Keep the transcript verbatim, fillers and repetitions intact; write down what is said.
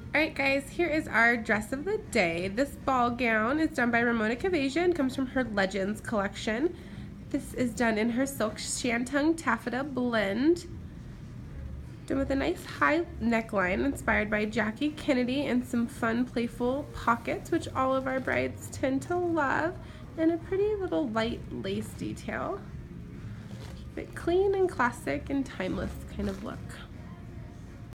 Alright guys, here is our dress of the day. This ball gown is done by Romona Keveza and comes from her Legends collection. This is done in her silk Shantung Taffeta blend. Done with a nice high neckline inspired by Jackie Kennedy and some fun playful pockets, which all of our brides tend to love, and a pretty little light lace detail. Keep it clean and classic and timeless kind of look.